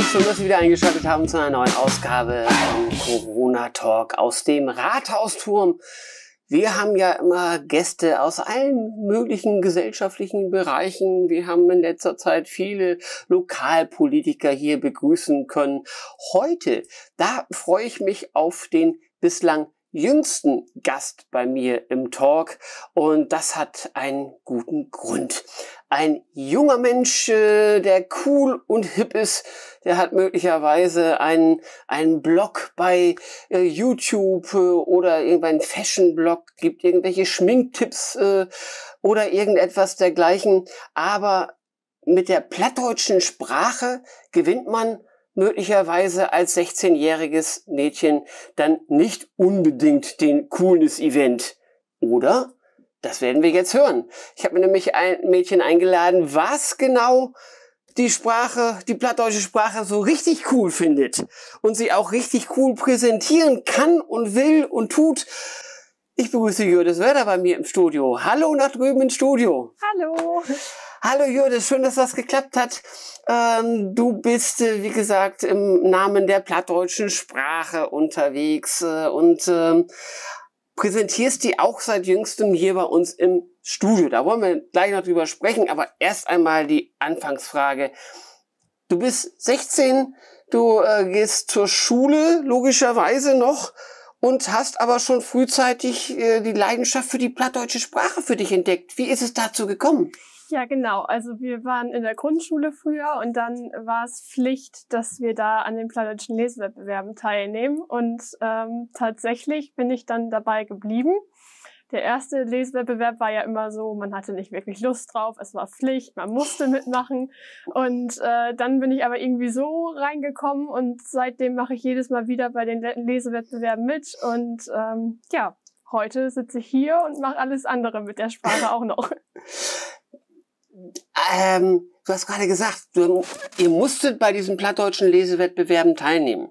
Schön, dass Sie wieder eingeschaltet haben zu einer neuen Ausgabe vom Corona Talk aus dem Rathausturm. Wir haben ja immer Gäste aus allen möglichen gesellschaftlichen Bereichen. Wir haben in letzter Zeit viele Lokalpolitiker hier begrüßen können. Heute, da freue ich mich auf den bislang jüngsten Gast bei mir im Talk, und das hat einen guten Grund. Ein junger Mensch, der cool und hip ist, der hat möglicherweise einen Blog bei YouTube oder irgendeinen Fashion-Blog, gibt irgendwelche Schminktipps oder irgendetwas dergleichen. Aber mit der plattdeutschen Sprache gewinnt man möglicherweise als 16-jähriges Mädchen dann nicht unbedingt den Coolness-Event. Oder? Das werden wir jetzt hören. Ich habe mir nämlich ein Mädchen eingeladen, was genau die plattdeutsche Sprache so richtig cool findet und sie auch richtig cool präsentieren kann und will und tut. Ich begrüße Jürdes Werder bei mir im Studio. Hallo nach drüben ins Studio. Hallo. Hallo Jürdes, schön, dass das geklappt hat. Du bist, wie gesagt, im Namen der plattdeutschen Sprache unterwegs und präsentierst die auch seit jüngstem hier bei uns im Studio. Da wollen wir gleich noch drüber sprechen, aber erst einmal die Anfangsfrage. Du bist 16, du gehst zur Schule, logischerweise noch, und hast aber schon frühzeitig die Leidenschaft für die plattdeutsche Sprache für dich entdeckt. Wie ist es dazu gekommen? Ja, genau. Also wir waren in der Grundschule früher und dann war es Pflicht, dass wir da an den plattdeutschen Lesewettbewerben teilnehmen. Und tatsächlich bin ich dann dabei geblieben. Der erste Lesewettbewerb war ja immer so, man hatte nicht wirklich Lust drauf, es war Pflicht, man musste mitmachen. Und dann bin ich aber irgendwie so reingekommen und seitdem mache ich jedes Mal wieder bei den Lesewettbewerben mit. Und ja, heute sitze ich hier und mache alles andere mit der Sprache auch noch. Du hast gerade gesagt, ihr musstet bei diesen plattdeutschen Lesewettbewerben teilnehmen.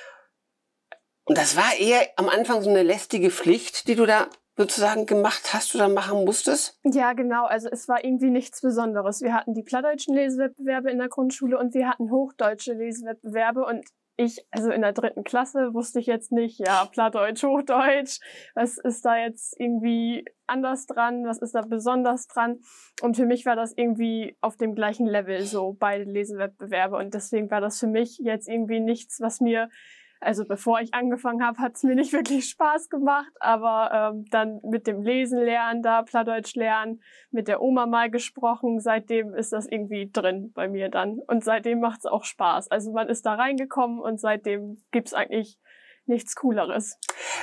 Und das war eher am Anfang so eine lästige Pflicht, die du da sozusagen gemacht hast oder machen musstest? Ja, genau. Also es war irgendwie nichts Besonderes. Wir hatten die plattdeutschen Lesewettbewerbe in der Grundschule und wir hatten hochdeutsche Lesewettbewerbe, und also in der 3. Klasse wusste ich jetzt nicht, ja, Plattdeutsch, Hochdeutsch, was ist da jetzt irgendwie anders dran, was ist da besonders dran? Und für mich war das irgendwie auf dem gleichen Level, so beide Lesewettbewerbe, und deswegen war das für mich jetzt irgendwie nichts, was mir, also bevor ich angefangen habe, hat es mir nicht wirklich Spaß gemacht, aber dann mit dem Lesen lernen, da Plattdeutsch lernen, mit der Oma mal gesprochen, seitdem ist das irgendwie drin bei mir dann. Und seitdem macht es auch Spaß. Also man ist da reingekommen und seitdem gibt's eigentlich nichts Cooleres.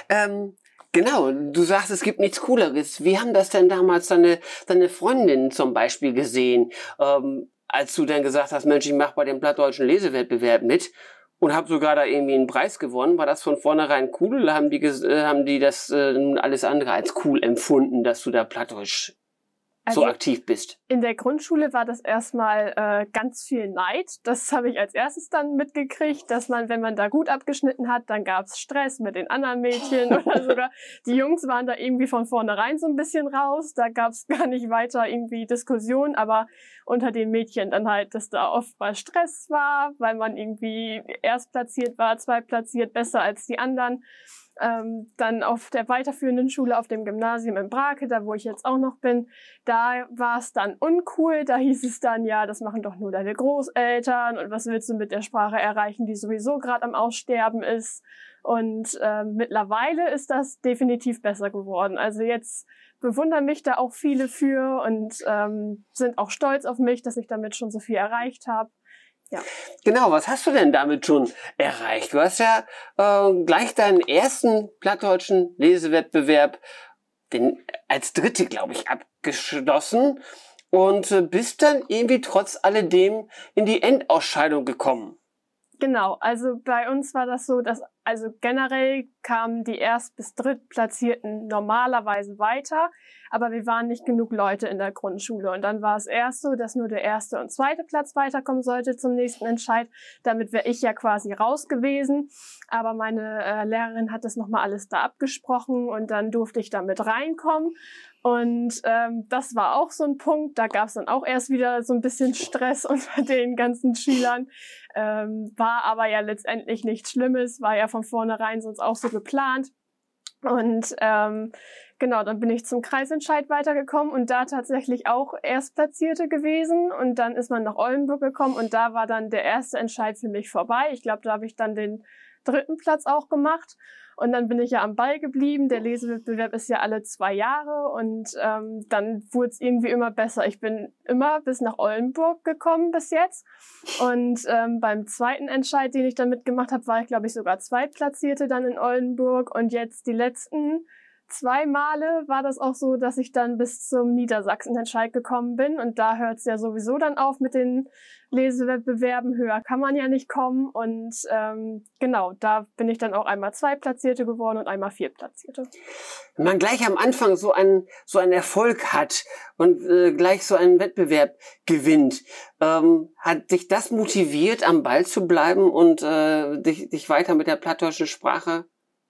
Genau, du sagst, es gibt nichts Cooleres. Wie haben das denn damals deine Freundinnen zum Beispiel gesehen, als du dann gesagt hast, Mensch, ich mache bei dem plattdeutschen Lesewettbewerb mit? Und habe sogar da irgendwie einen Preis gewonnen. War das von vornherein cool oder haben die das alles andere als cool empfunden, dass du da plattdeutsch so aktiv bist? In der Grundschule war das erstmal ganz viel Neid. Das habe ich als erstes dann mitgekriegt, dass man, wenn man da gut abgeschnitten hat, dann gab es Stress mit den anderen Mädchen oder sogar die Jungs waren da irgendwie von vornherein so ein bisschen raus. Da gab es gar nicht weiter irgendwie Diskussion, aber unter den Mädchen dann halt, dass da oft mal Stress war, weil man irgendwie erstplatziert war, zweitplatziert, besser als die anderen. Dann auf der weiterführenden Schule, auf dem Gymnasium in Brake, da wo ich jetzt auch noch bin, da war es dann uncool. Da hieß es dann, ja, das machen doch nur deine Großeltern und was willst du mit der Sprache erreichen, die sowieso gerade am Aussterben ist. Und mittlerweile ist das definitiv besser geworden. Also jetzt bewundern mich da auch viele für und sind auch stolz auf mich, dass ich damit schon so viel erreicht habe. Ja. Genau, was hast du denn damit schon erreicht? Du hast ja gleich deinen ersten plattdeutschen Lesewettbewerb als Dritte, glaube ich, abgeschlossen und bist dann irgendwie trotz alledem in die Endausscheidung gekommen. Genau, also bei uns war das so, dass also generell kamen die Erst- bis Drittplatzierten normalerweise weiter, aber wir waren nicht genug Leute in der Grundschule. Und dann war es erst so, dass nur der 1. und 2. Platz weiterkommen sollte zum nächsten Entscheid. Damit wäre ich ja quasi raus gewesen. Aber meine Lehrerin hat das nochmal alles da abgesprochen und dann durfte ich da mit reinkommen. Und das war auch so ein Punkt, da gab es dann auch erst wieder so ein bisschen Stress unter den ganzen Schülern. War aber ja letztendlich nichts Schlimmes, war ja von vornherein sonst auch so geplant. Und genau, dann bin ich zum Kreisentscheid weitergekommen und da tatsächlich auch Erstplatzierte gewesen. Und dann ist man nach Oldenburg gekommen und da war dann der erste Entscheid für mich vorbei. Ich glaube, da habe ich dann den 3. Platz auch gemacht. Und dann bin ich ja am Ball geblieben. Der Lesewettbewerb ist ja alle 2 Jahre und dann wurde es irgendwie immer besser. Ich bin immer bis nach Oldenburg gekommen bis jetzt. Und beim 2. Entscheid, den ich dann mitgemacht habe, war ich, glaube ich, sogar Zweitplatzierte dann in Oldenburg. Und jetzt die letzten 2 Male war das auch so, dass ich dann bis zum Niedersachsen-Entscheid gekommen bin. Und da hört es ja sowieso dann auf mit den Lesewettbewerben. Höher kann man ja nicht kommen. Und genau, da bin ich dann auch einmal Zweitplatzierte geworden und einmal Viertplatzierte. Wenn man gleich am Anfang so einen Erfolg hat und gleich so einen Wettbewerb gewinnt, hat dich das motiviert, am Ball zu bleiben und dich weiter mit der plattdeutschen Sprache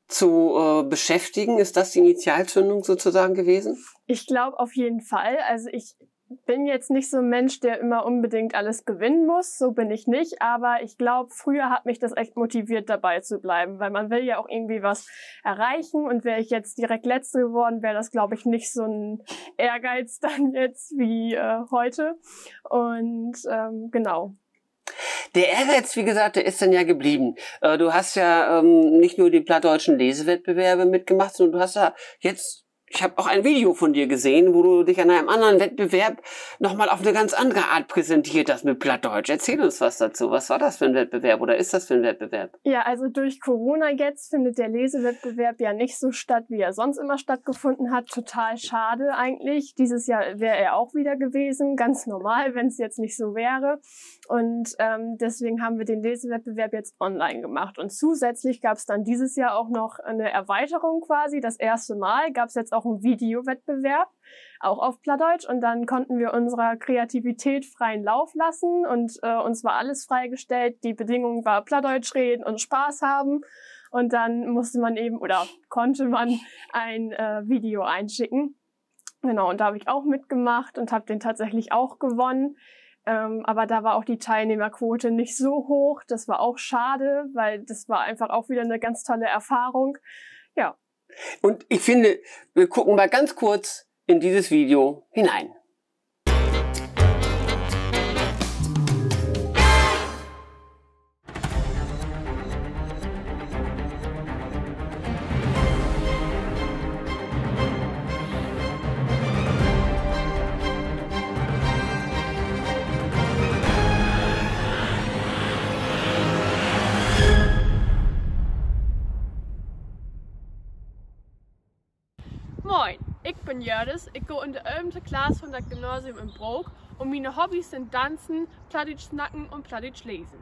zu beschäftigen? Ist das die Initialzündung sozusagen gewesen? Ich glaube auf jeden Fall. Also ich bin jetzt nicht so ein Mensch, der immer unbedingt alles gewinnen muss. So bin ich nicht. Aber ich glaube, früher hat mich das echt motiviert, dabei zu bleiben. Weil man will ja auch irgendwie was erreichen. Und wäre ich jetzt direkt Letzte geworden, wäre das, glaube ich, nicht so ein Ehrgeiz dann jetzt wie heute. Und genau. Der Ehrgeiz, wie gesagt, der ist dann ja geblieben. Du hast ja nicht nur die plattdeutschen Lesewettbewerbe mitgemacht, sondern du hast ja jetzt, ich habe auch ein Video von dir gesehen, wo du dich an einem anderen Wettbewerb nochmal auf eine ganz andere Art präsentiert hast mit Plattdeutsch. Erzähl uns was dazu. Was war das für ein Wettbewerb oder ist das für ein Wettbewerb? Ja, also durch Corona jetzt findet der Lesewettbewerb ja nicht so statt, wie er sonst immer stattgefunden hat. Total schade eigentlich. Dieses Jahr wäre er auch wieder gewesen. Ganz normal, wenn es jetzt nicht so wäre. Und deswegen haben wir den Lesewettbewerb jetzt online gemacht. Und zusätzlich gab es dann dieses Jahr auch noch eine Erweiterung quasi. Das erste Mal gab es jetzt auch einen Videowettbewerb, auch auf Plattdeutsch. Und dann konnten wir unserer Kreativität freien Lauf lassen. Und uns war alles freigestellt. Die Bedingung war Plattdeutsch reden und Spaß haben. Und dann musste man eben oder konnte man ein Video einschicken. Genau, und da habe ich auch mitgemacht und habe den tatsächlich auch gewonnen. Aber da war auch die Teilnehmerquote nicht so hoch. Das war auch schade, weil das war einfach auch wieder eine ganz tolle Erfahrung. Ja. Und ich finde, wir gucken mal ganz kurz in dieses Video hinein. Moin, ich bin Jördis, ich gehe in der 11. Klasse von der Gymnasium in Brok und meine Hobbys sind Tanzen, Plattdeutsch snacken und Plattdeutsch lesen.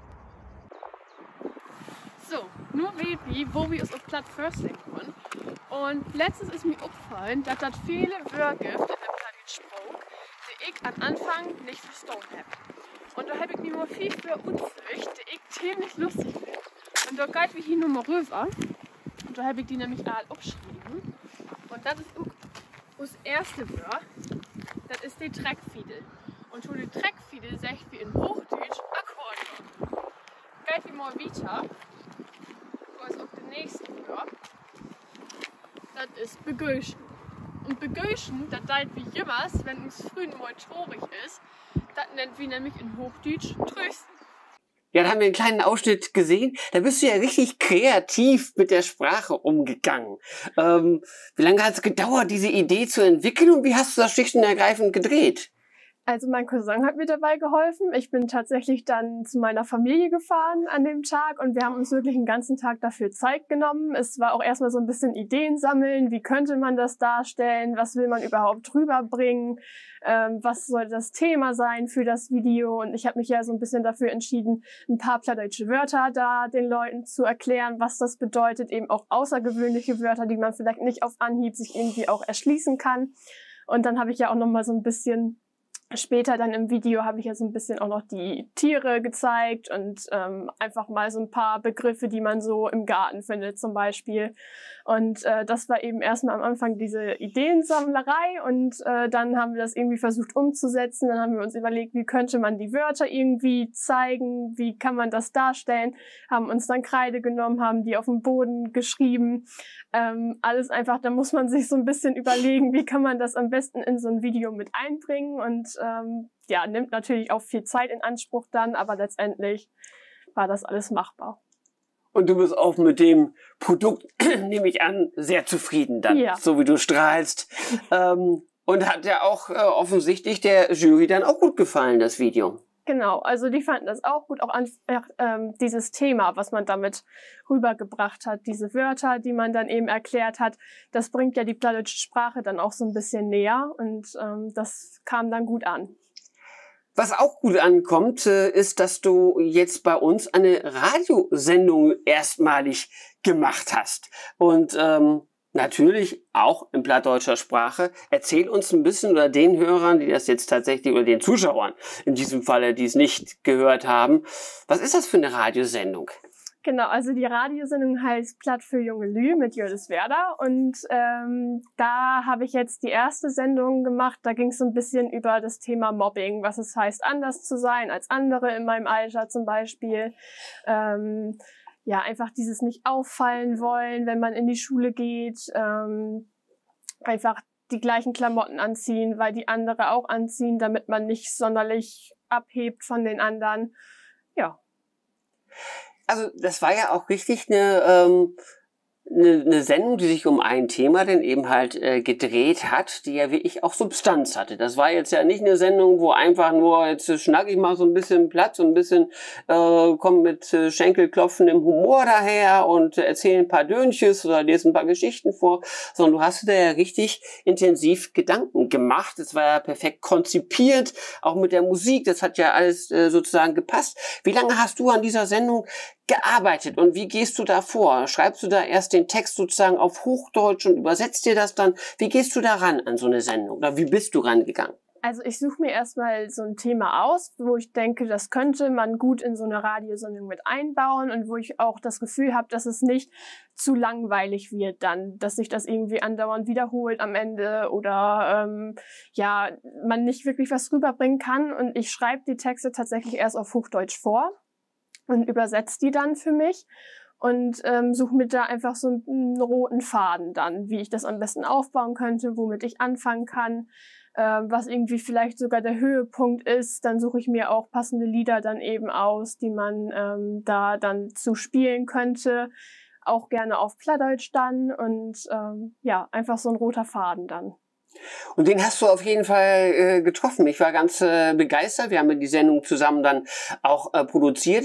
So, nur weet wie, wo wir uns auf Platt Försting können. Und letztens ist mir aufgefallen, dass das viele Wörter gibt in der Plattdeutsch-Sprach, die ich am Anfang nicht verstanden habe. Und da habe ich mir mal viel für Unflücht, die ich ziemlich lustig finde. Und da geht wir hier nochmal rüber. Und da habe ich die nämlich alle aufgeschrieben. Und das ist auch das erste Wort, das ist die Treckfiedel. Und zu die Treckfiedel sagt wie in Hochdeutsch Akkordeon. Geht wie mal weiter, so ist auch das nächste Wort, das ist begöschen. Und begöschen, das deit wie jemals, wenn es früh mal traurig ist, das nennt wir nämlich in Hochdeutsch trösten. Ja, da haben wir einen kleinen Ausschnitt gesehen. Da bist du ja richtig kreativ mit der Sprache umgegangen. Wie lange hat es gedauert, diese Idee zu entwickeln und wie hast du das schlicht und ergreifend gedreht? Also mein Cousin hat mir dabei geholfen. Ich bin tatsächlich dann zu meiner Familie gefahren an dem Tag und wir haben uns wirklich einen ganzen Tag dafür Zeit genommen. Es war auch erstmal so ein bisschen Ideen sammeln. Wie könnte man das darstellen? Was will man überhaupt rüberbringen? Was soll das Thema sein für das Video? Und ich habe mich ja so ein bisschen dafür entschieden, ein paar plattdeutsche Wörter da den Leuten zu erklären, was das bedeutet. Eben auch außergewöhnliche Wörter, die man vielleicht nicht auf Anhieb sich irgendwie auch erschließen kann. Und dann habe ich ja auch nochmal so ein bisschen Später dann im Video habe ich ja so ein bisschen auch noch die Tiere gezeigt und einfach mal so ein paar Begriffe, die man so im Garten findet zum Beispiel. Und das war eben erstmal am Anfang diese Ideensammlerei und dann haben wir das irgendwie versucht umzusetzen. Dann haben wir uns überlegt, wie könnte man die Wörter irgendwie zeigen, wie kann man das darstellen, haben uns dann Kreide genommen, haben die auf dem Boden geschrieben. Alles einfach, da muss man sich so ein bisschen überlegen, wie kann man das am besten in so ein Video mit einbringen und ja, nimmt natürlich auch viel Zeit in Anspruch dann, aber letztendlich war das alles machbar. Und du bist auch mit dem Produkt, nehme ich an, sehr zufrieden dann, Ja. so wie du strahlst. Und hat ja auch offensichtlich der Jury dann auch gut gefallen, das Video. Genau, also die fanden das auch gut, auch dieses Thema, was man damit rübergebracht hat, diese Wörter, die man dann eben erklärt hat, das bringt ja die plattdeutsche Sprache dann auch so ein bisschen näher und das kam dann gut an. Was auch gut ankommt, ist, dass du jetzt bei uns eine Radiosendung erstmalig gemacht hast. Und natürlich auch in plattdeutscher Sprache. Erzähl uns ein bisschen oder den Hörern, die das jetzt tatsächlich, oder den Zuschauern in diesem Falle, die es nicht gehört haben, was ist das für eine Radiosendung? Genau, also die Radiosendung heißt Platt für junge Lü mit Jördis Werder und da habe ich jetzt die erste Sendung gemacht, da ging es so ein bisschen über das Thema Mobbing, was es heißt, anders zu sein als andere in meinem Alter zum Beispiel. Ja, einfach dieses nicht auffallen wollen, wenn man in die Schule geht, einfach die gleichen Klamotten anziehen, weil die andere auch anziehen, damit man nicht sonderlich abhebt von den anderen. Ja. Also das war ja auch richtig eine Sendung, die sich um ein Thema denn eben halt gedreht hat, die ja wirklich auch Substanz hatte. Das war jetzt ja nicht eine Sendung, wo einfach nur, jetzt schnack ich mal so ein bisschen Platz, so ein bisschen komm mit Schenkelklopfen im Humor daher und erzähl ein paar Dönches oder lese ein paar Geschichten vor, sondern du hast dir ja richtig intensiv Gedanken gemacht. Es war ja perfekt konzipiert, auch mit der Musik, das hat ja alles sozusagen gepasst. Wie lange hast du an dieser Sendung gearbeitet und wie gehst du da vor? Schreibst du da erst den Text sozusagen auf Hochdeutsch und übersetzt dir das dann? Wie gehst du da ran an so eine Sendung? Oder wie bist du rangegangen? Also ich suche mir erstmal so ein Thema aus, wo ich denke, das könnte man gut in so eine Radiosendung mit einbauen und wo ich auch das Gefühl habe, dass es nicht zu langweilig wird dann, dass sich das irgendwie andauernd wiederholt am Ende oder ja, man nicht wirklich was rüberbringen kann. Und ich schreibe die Texte tatsächlich erst auf Hochdeutsch vor und übersetze die dann für mich und suche mir da einfach so einen roten Faden dann, wie ich das am besten aufbauen könnte, womit ich anfangen kann, was irgendwie vielleicht sogar der Höhepunkt ist. Dann suche ich mir auch passende Lieder dann eben aus, die man da dann zu spielen könnte, auch gerne auf Plattdeutsch dann und ja, einfach so ein roter Faden dann. Und den hast du auf jeden Fall getroffen. Ich war ganz begeistert. Wir haben die Sendung zusammen dann auch produziert.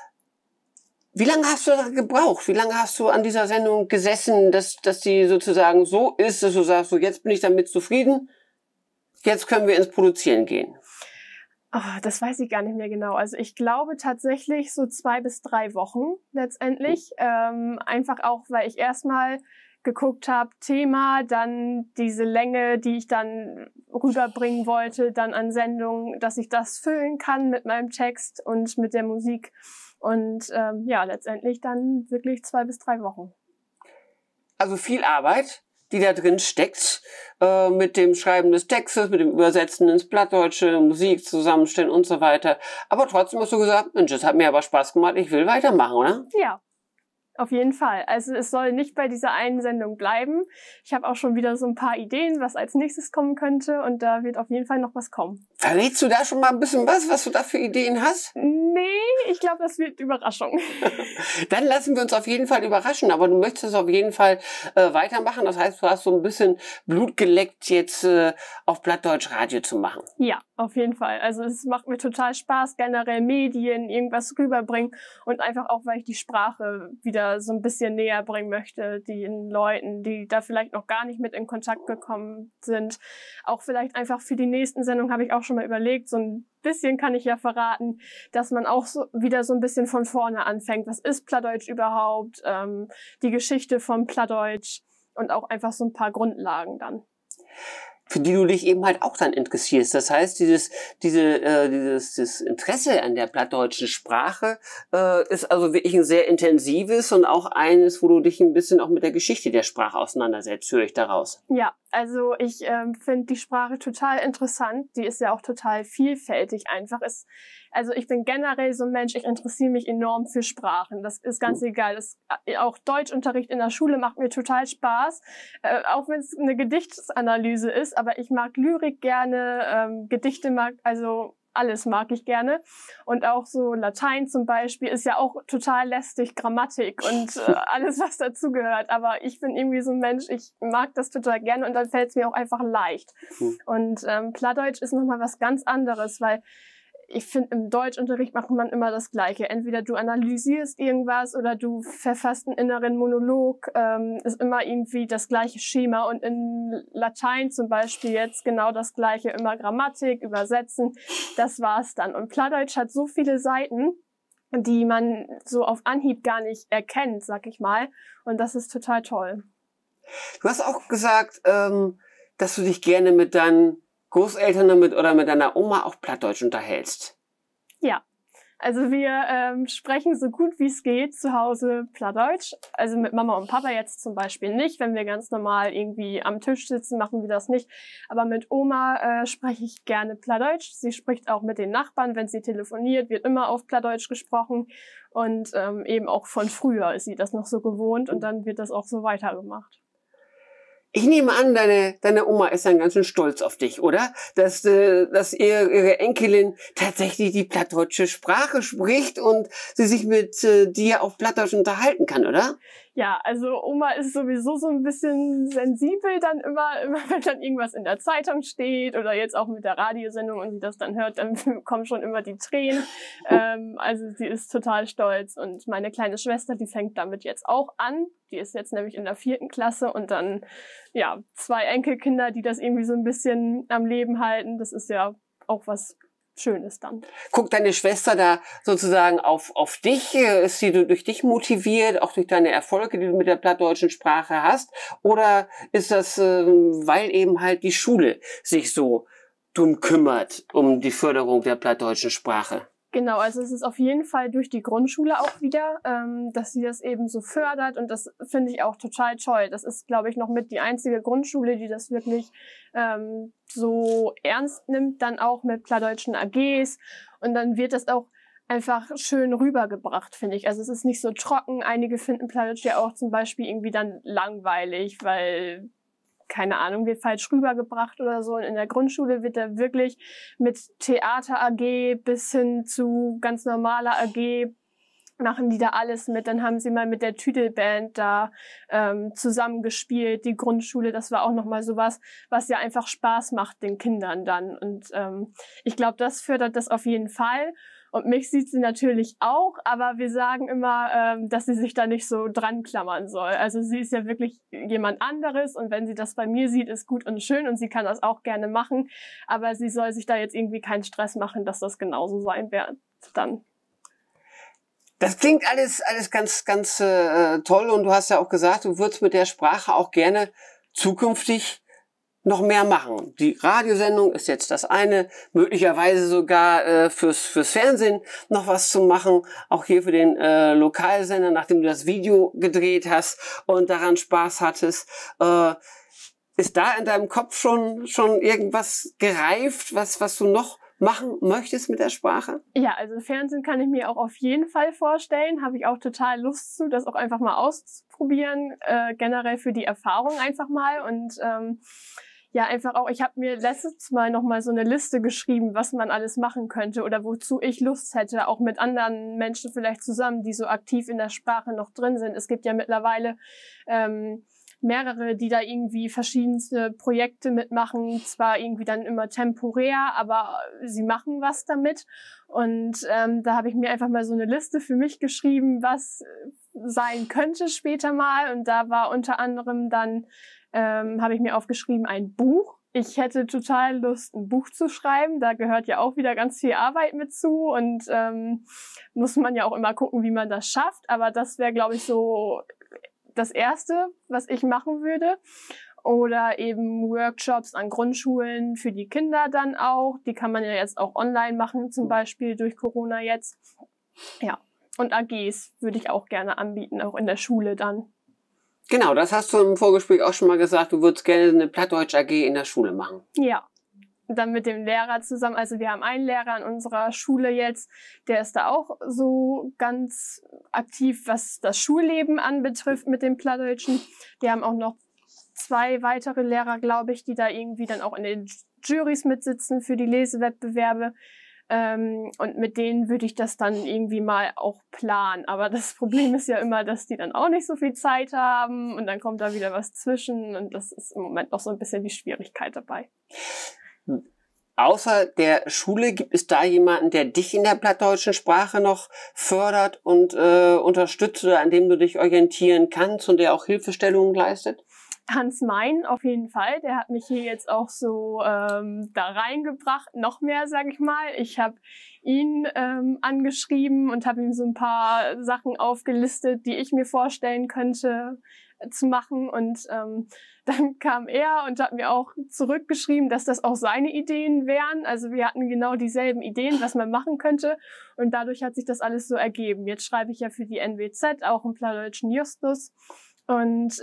Wie lange hast du da gebraucht? Wie lange hast du an dieser Sendung gesessen, dass die sozusagen so ist, dass du sagst, so jetzt bin ich damit zufrieden, jetzt können wir ins Produzieren gehen? Oh, das weiß ich gar nicht mehr genau. Also ich glaube tatsächlich so 2 bis 3 Wochen letztendlich. Einfach auch, weil ich erstmal geguckt habe, Thema, dann diese Länge, die ich dann rüberbringen wollte, dann an Sendungen, dass ich das füllen kann mit meinem Text und mit der Musik. Und ja, letztendlich dann wirklich 2 bis 3 Wochen. Also viel Arbeit, die da drin steckt, mit dem Schreiben des Textes, mit dem Übersetzen ins Plattdeutsche, Musik zusammenstellen und so weiter. Aber trotzdem hast du gesagt, Mensch, das hat mir aber Spaß gemacht, ich will weitermachen, oder? Ja. Auf jeden Fall. Also es soll nicht bei dieser einen Sendung bleiben. Ich habe auch schon wieder so ein paar Ideen, was als nächstes kommen könnte und da wird auf jeden Fall noch was kommen. Verrätst du da schon mal ein bisschen was du da für Ideen hast? Nee, ich glaube, das wird Überraschung. Dann lassen wir uns auf jeden Fall überraschen, aber du möchtest auf jeden Fall weitermachen. Das heißt, du hast so ein bisschen Blut geleckt, jetzt auf Plattdeutsch Radio zu machen. Ja, auf jeden Fall. Also es macht mir total Spaß, generell Medien, irgendwas rüberbringen und einfach auch, weil ich die Sprache wieder so ein bisschen näher bringen möchte, den Leuten, die da vielleicht noch gar nicht mit in Kontakt gekommen sind. Auch vielleicht einfach für die nächsten Sendungen habe ich auch schon mal überlegt, so ein bisschen kann ich ja verraten, dass man auch so wieder so ein bisschen von vorne anfängt. Was ist Plattdeutsch überhaupt? Die Geschichte von Plattdeutsch und auch einfach so ein paar Grundlagen dann. für die du dich eben halt auch dann interessierst. Das heißt, dieses Interesse an der plattdeutschen Sprache ist also wirklich ein sehr intensives und auch eines, wo du dich ein bisschen auch mit der Geschichte der Sprache auseinandersetzt, höre ich daraus. Ja, also ich finde die Sprache total interessant. Die ist ja auch total vielfältig einfach. Also ich bin generell so ein Mensch, ich interessiere mich enorm für Sprachen. Das ist ganz egal. Auch Deutschunterricht in der Schule macht mir total Spaß, auch wenn es eine Gedichtsanalyse ist. Aber ich mag Lyrik gerne, Gedichte also alles mag ich gerne. Und auch so Latein zum Beispiel ist ja auch total lästig, Grammatik und alles, was dazugehört. Aber ich bin irgendwie so ein Mensch, ich mag das total gerne und dann fällt es mir auch einfach leicht. Und Plattdeutsch ist nochmal was ganz anderes, weil ich finde, im Deutschunterricht macht man immer das Gleiche. Entweder du analysierst irgendwas oder du verfasst einen inneren Monolog. Ist immer irgendwie das gleiche Schema. Und in Latein zum Beispiel jetzt genau das Gleiche. Immer Grammatik, Übersetzen. Das war's dann. Und Plattdeutsch hat so viele Seiten, die man so auf Anhieb gar nicht erkennt, sag ich mal. Und das ist total toll. Du hast auch gesagt, dass du dich gerne mit deinen Großeltern oder mit deiner Oma auch Plattdeutsch unterhältst. Ja, also wir sprechen so gut wie es geht zu Hause Plattdeutsch. Also mit Mama und Papa jetzt zum Beispiel nicht. Wenn wir ganz normal irgendwie am Tisch sitzen, machen wir das nicht. Aber mit Oma spreche ich gerne Plattdeutsch. Sie spricht auch mit den Nachbarn, wenn sie telefoniert, wird immer auf Plattdeutsch gesprochen. Und eben auch von früher ist sie das noch so gewohnt und dann wird das auch so weitergemacht. Ich nehme an, deine Oma ist dann ganz schön stolz auf dich, oder? Dass ihre Enkelin tatsächlich die plattdeutsche Sprache spricht und sie sich mit dir auf Plattdeutsch unterhalten kann, oder? Ja, also Oma ist sowieso so ein bisschen sensibel dann immer wenn dann irgendwas in der Zeitung steht oder jetzt auch mit der Radiosendung und sie das dann hört, dann kommen schon immer die Tränen. Also sie ist total stolz und meine kleine Schwester, die fängt damit jetzt auch an. Die ist jetzt nämlich in der 4. Klasse und dann, ja, 2 Enkelkinder, die das irgendwie so ein bisschen am Leben halten. Das ist ja auch was Schönes dann. Guckt deine Schwester da sozusagen auf dich? Ist sie durch dich motiviert, auch durch deine Erfolge, die du mit der plattdeutschen Sprache hast? Oder ist das, weil eben halt die Schule sich so drum kümmert, um die Förderung der plattdeutschen Sprache? Genau, also es ist auf jeden Fall durch die Grundschule auch wieder, dass sie das eben so fördert und das finde ich auch total toll. Das ist, glaube ich, noch mit die einzige Grundschule, die das wirklich so ernst nimmt, dann auch mit plattdeutschen AGs und dann wird das auch einfach schön rübergebracht, finde ich. Also es ist nicht so trocken. Einige finden Plattdeutsch ja auch zum Beispiel irgendwie dann langweilig, weil keine Ahnung, wird falsch rübergebracht oder so. Und in der Grundschule wird da wirklich mit Theater AG bis hin zu ganz normaler AG machen die da alles mit. Dann haben sie mal mit der Tüdelband da zusammengespielt, die Grundschule. Das war auch nochmal sowas, was ja einfach Spaß macht den Kindern dann. Und ich glaube, das fördert das auf jeden Fall. Und mich sieht sie natürlich auch, aber wir sagen immer, dass sie sich da nicht so dran klammern soll. Also sie ist ja wirklich jemand anderes und wenn sie das bei mir sieht, ist gut und schön und sie kann das auch gerne machen. Aber sie soll sich da jetzt irgendwie keinen Stress machen, dass das genauso sein wird dann. Das klingt alles ganz, ganz toll und du hast ja auch gesagt, du würdest mit der Sprache auch gerne zukünftig noch mehr machen. Die Radiosendung ist jetzt das eine, möglicherweise sogar fürs Fernsehen noch was zu machen, auch hier für den Lokalsender, nachdem du das Video gedreht hast und daran Spaß hattest. Ist da in deinem Kopf schon irgendwas gereift, was du noch machen möchtest mit der Sprache? Ja, also Fernsehen kann ich mir auch auf jeden Fall vorstellen. Habe ich auch total Lust zu, das auch einfach mal auszuprobieren. Generell für die Erfahrung einfach mal und ja, einfach auch, ich habe mir letztes Mal nochmal so eine Liste geschrieben, was man alles machen könnte oder wozu ich Lust hätte, auch mit anderen Menschen vielleicht zusammen, die so aktiv in der Sprache noch drin sind. Es gibt ja mittlerweile mehrere, die da irgendwie verschiedenste Projekte mitmachen, zwar irgendwie dann immer temporär, aber sie machen was damit. Und da habe ich mir einfach mal so eine Liste für mich geschrieben, was sein könnte später mal. Und da war unter anderem dann habe ich mir aufgeschrieben, ein Buch. Ich hätte total Lust, ein Buch zu schreiben. Da gehört ja auch wieder ganz viel Arbeit mit zu und muss man ja auch immer gucken, wie man das schafft. Aber das wäre, glaube ich, so das Erste, was ich machen würde. oder eben Workshops an Grundschulen für die Kinder dann auch. Die kann man ja jetzt auch online machen, zum Beispiel durch Corona jetzt. Ja, und AGs würde ich auch gerne anbieten, auch in der Schule dann. Genau, das hast du im Vorgespräch auch schon mal gesagt, du würdest gerne eine Plattdeutsch AG in der Schule machen. Ja, und dann mit dem Lehrer zusammen. Also wir haben einen Lehrer an unserer Schule jetzt, der ist da auch so ganz aktiv, was das Schulleben anbetrifft mit dem Plattdeutschen. Wir haben auch noch 2 weitere Lehrer, glaube ich, die da irgendwie dann auch in den Jurys mitsitzen für die Lesewettbewerbe. Und mit denen würde ich das dann irgendwie mal auch planen. Aber das Problem ist ja immer, dass die dann auch nicht so viel Zeit haben und dann kommt da wieder was zwischen und das ist im Moment noch so ein bisschen die Schwierigkeit dabei. Außer der Schule, gibt es da jemanden, der dich in der plattdeutschen Sprache noch fördert und unterstützt oder an dem du dich orientieren kannst und der auch Hilfestellungen leistet? Hans Mein auf jeden Fall, der hat mich hier jetzt auch so da reingebracht, noch mehr, sage ich mal. Ich habe ihn angeschrieben und habe ihm so ein paar Sachen aufgelistet, die ich mir vorstellen könnte zu machen und dann kam er und hat mir auch zurückgeschrieben, dass das auch seine Ideen wären. Also wir hatten genau dieselben Ideen, was man machen könnte und dadurch hat sich das alles so ergeben. Jetzt schreibe ich ja für die NWZ auch im Plattdeutschen Justus und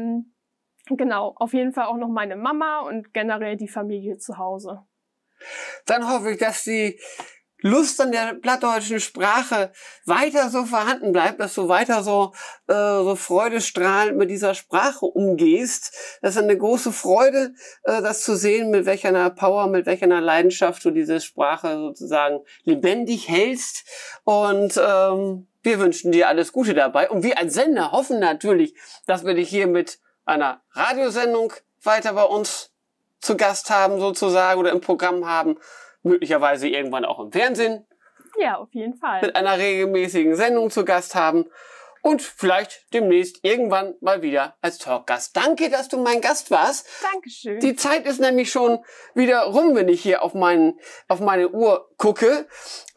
genau, auf jeden Fall auch noch meine Mama und generell die Familie zu Hause. Dann hoffe ich, dass die Lust an der plattdeutschen Sprache weiter so vorhanden bleibt, dass du weiter so freudestrahlend mit dieser Sprache umgehst. Das ist eine große Freude, das zu sehen, mit welcher Power, mit welcher Leidenschaft du diese Sprache sozusagen lebendig hältst. Und wir wünschen dir alles Gute dabei. Und wir als Sender hoffen natürlich, dass wir dich hier mit einer Radiosendung weiter bei uns zu Gast haben sozusagen oder im Programm haben, möglicherweise irgendwann auch im Fernsehen. Ja, auf jeden Fall. Mit einer regelmäßigen Sendung zu Gast haben und vielleicht demnächst irgendwann mal wieder als Talkgast. Danke, dass du mein Gast warst. Dankeschön. Die Zeit ist nämlich schon wieder rum, wenn ich hier auf meine Uhr gucke.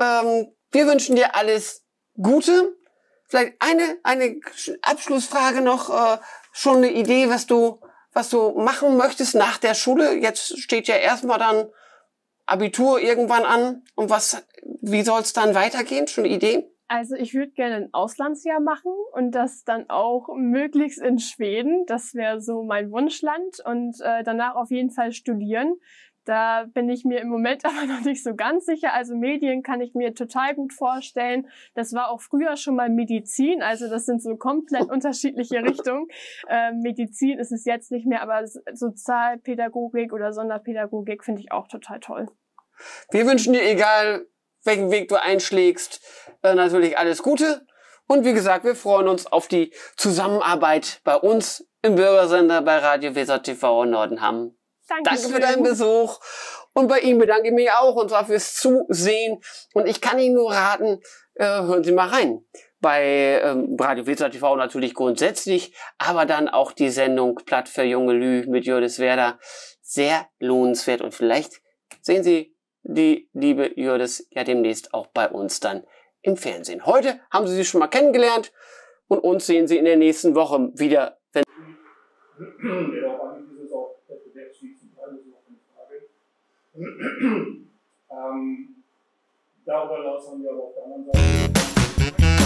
Wir wünschen dir alles Gute. Vielleicht eine Abschlussfrage noch, schon eine Idee, was du machen möchtest nach der Schule? Jetzt steht ja erstmal dann Abitur irgendwann an. Und wie soll es dann weitergehen? Schon eine Idee? Also ich würde gerne ein Auslandsjahr machen und das dann auch möglichst in Schweden. Das wäre so mein Wunschland und danach auf jeden Fall studieren. Da bin ich mir im Moment aber noch nicht so ganz sicher. Also Medien kann ich mir total gut vorstellen. Das war auch früher schon mal Medizin. Also das sind so komplett unterschiedliche Richtungen. Medizin ist es jetzt nicht mehr, aber Sozialpädagogik oder Sonderpädagogik finde ich auch total toll. Wir wünschen dir, egal welchen Weg du einschlägst, natürlich alles Gute. Und wie gesagt, wir freuen uns auf die Zusammenarbeit bei uns im Bürgersender bei Radio Weser TV Nordenham. Danke für deinen Besuch. Und bei Ihnen bedanke ich mich auch und zwar fürs Zusehen. Und ich kann Ihnen nur raten, hören Sie mal rein. Bei Radio Weser TV natürlich grundsätzlich, aber dann auch die Sendung Platt für junge Lü mit Jördis Werder. Sehr lohnenswert. Und vielleicht sehen Sie die liebe Jördis ja demnächst auch bei uns dann im Fernsehen. Heute haben Sie sie schon mal kennengelernt und uns sehen Sie in der nächsten Woche wieder. Darüber hinaus haben wir aber auf der anderen Seite